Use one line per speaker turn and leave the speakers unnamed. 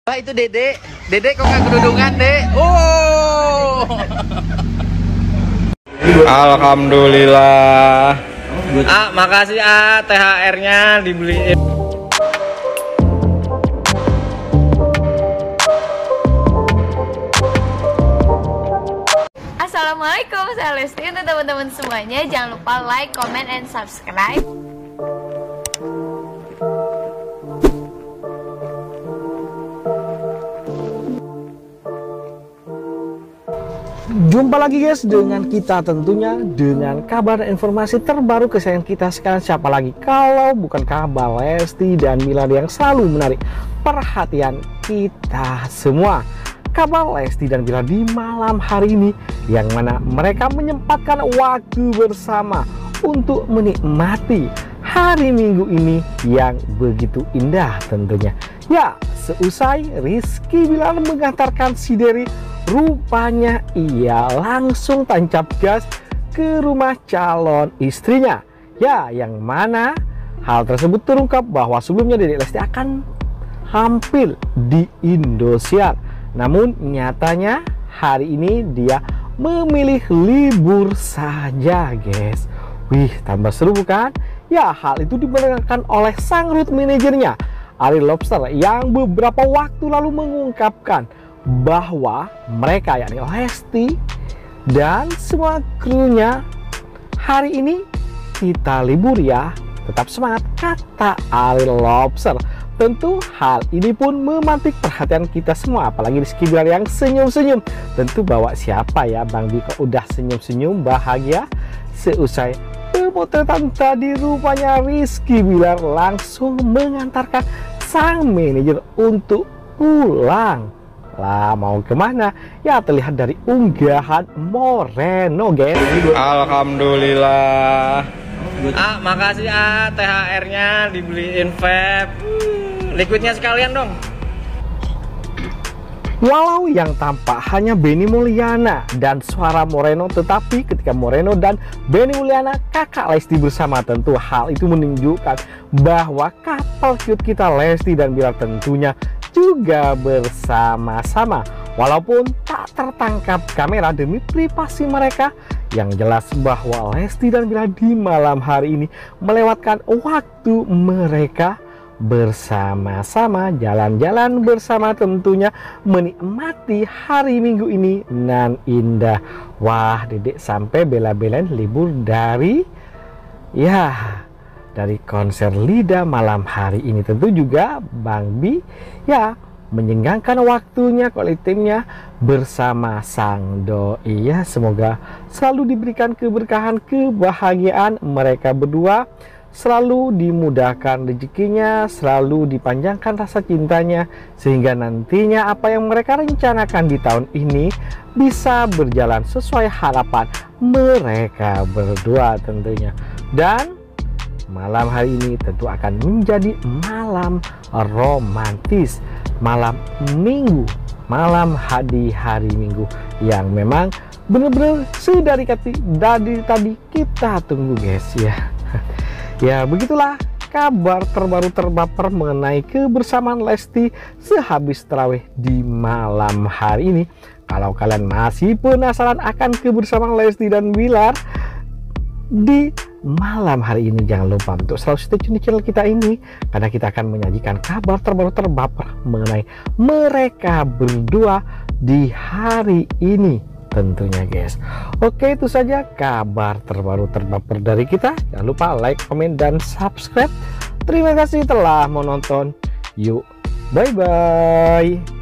Pak, itu Dede. Dede kok nggak kerudungan, Dek? Oh.
Alhamdulillah.
Makasih THR-nya dibeliin.
Assalamualaikum, saya Lesti. Untuk teman-teman semuanya, jangan lupa like, comment, and subscribe.
Jumpa lagi guys dengan kita, tentunya dengan kabar dan informasi terbaru kesayangan kita sekarang. Siapa lagi kalau bukan kabar Lesti dan Bilar yang selalu menarik perhatian kita semua. Kabar Lesti dan Bilar di malam hari ini, yang mana mereka menyempatkan waktu bersama untuk menikmati hari Minggu ini yang begitu indah tentunya. Ya, seusai Rizky Bilar mengantarkan si Dery, rupanya ia langsung tancap gas ke rumah calon istrinya. Ya, yang mana hal tersebut terungkap bahwa sebelumnya Dedek Lesti akan hampir di Indosiar. Namun nyatanya hari ini dia memilih libur saja guys. Wih, tambah seru bukan? Ya, hal itu dibenarkan oleh sang road manajernya Ari Lobster yang beberapa waktu lalu mengungkapkan bahwa mereka, yakni Lesti dan semua krunya, hari ini kita libur ya, tetap semangat, kata Ari Lobster. Tentu hal ini pun memantik perhatian kita semua, apalagi Rizky Bilar yang senyum-senyum. Tentu bawa siapa ya, Bang Bi kok udah senyum-senyum bahagia. Seusai pemotretan tadi, rupanya Rizky Bilar langsung mengantarkan sang manajer untuk pulang. Lah, mau kemana? Ya, terlihat dari unggahan Moreno guys.
Alhamdulillah. Makasih THR-nya dibeliin vape. Liquidnya sekalian dong.
Walau yang tampak hanya Benny Mulyana dan suara Moreno, tetapi ketika Moreno dan Benny Mulyana kakak Lesti bersama, tentu hal itu menunjukkan bahwa couple cute kita Lesti dan Bilar tentunya juga bersama-sama. Walaupun tak tertangkap kamera demi privasi mereka, yang jelas bahwa Lesti dan Bilar di malam hari ini melewatkan waktu mereka bersama-sama, jalan-jalan bersama, tentunya menikmati hari Minggu ini nan indah. Wah, Dedek sampai bela-belain libur dari konser Lida malam hari ini. Tentu juga Bang Bi ya menyenggangkan waktunya oleh timnya bersama sang doi ya. Semoga selalu diberikan keberkahan, kebahagiaan mereka berdua, selalu dimudahkan rezekinya, selalu dipanjangkan rasa cintanya, sehingga nantinya apa yang mereka rencanakan di tahun ini bisa berjalan sesuai harapan mereka berdua tentunya. Dan malam hari ini tentu akan menjadi malam romantis, malam Minggu, malam di hari Minggu yang memang benar-benar dari tadi kita tunggu guys ya. Ya, begitulah kabar terbaru terbaper mengenai kebersamaan Lesti sehabis tarawih di malam hari ini. Kalau kalian masih penasaran akan kebersamaan Lesti dan Bilar di malam hari ini, jangan lupa untuk selalu stay tune di channel kita ini, karena kita akan menyajikan kabar terbaru terbaper mengenai mereka berdua di hari ini tentunya guys. Oke, itu saja kabar terbaru terbaper dari kita. Jangan lupa like, komen, dan subscribe. Terima kasih telah menonton. Yuk, bye bye.